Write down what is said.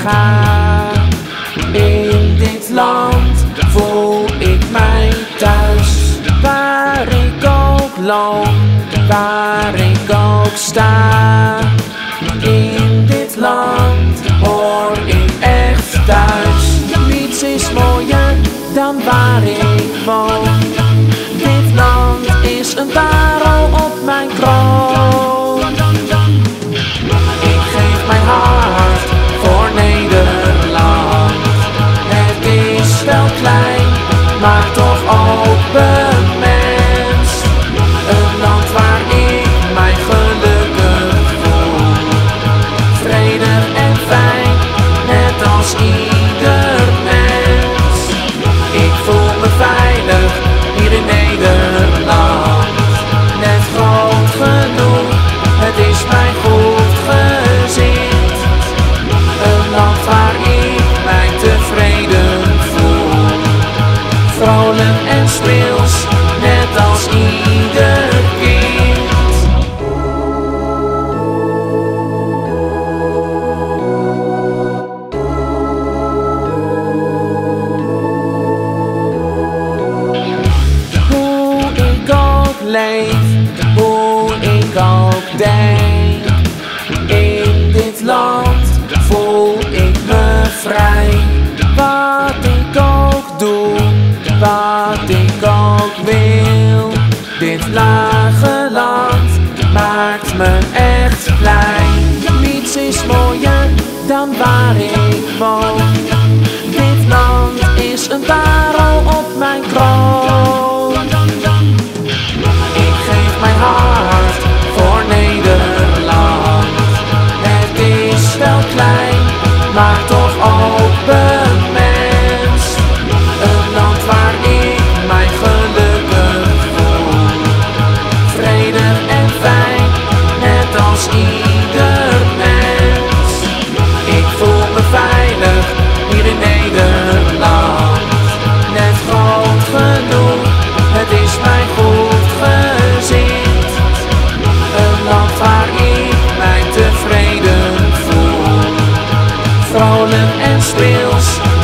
ga. In dit land voel ik mij thuis. Waar ik ook loop, waar ik ook sta. In dit land hoor ik echt thuis. Niets is mooier dan waar ik woon. Dit land is een parel op mijn kroon. Ik geef mijn hart voor Nederland. Het is wel klein, maar toch ook bemenst. Een land waar ik mij gelukkig voel. Vredig en fijn, net als ieder mens. Ik voel me veilig hier in Nederland. Net groot genoeg, het is mij goed gezind. Een land waar ik mij tevreden voel. Vrolijk en speels, net als ieder kind. Hoe ik ook leef, hoe ik ook denk. In dit land voel ik me vrij. Wat ik ook doe, wat ik ook wil. Dit lage land maakt me echt blij. Niets is mooier dan waar ik woon. Dit land is een parel op mijn kroon. Ik geef mijn hart voor Nederland. Het is wel klein, maar toch ook bemenst. Een land waar ik mij gelukkig voel. Vredig en fijn, net als ieder mens. Ik voel me veilig hier in Nederland. Net groot genoeg, het is mij goed gezind. Een land waar ik mij tevreden voel. Vrolijk en speels,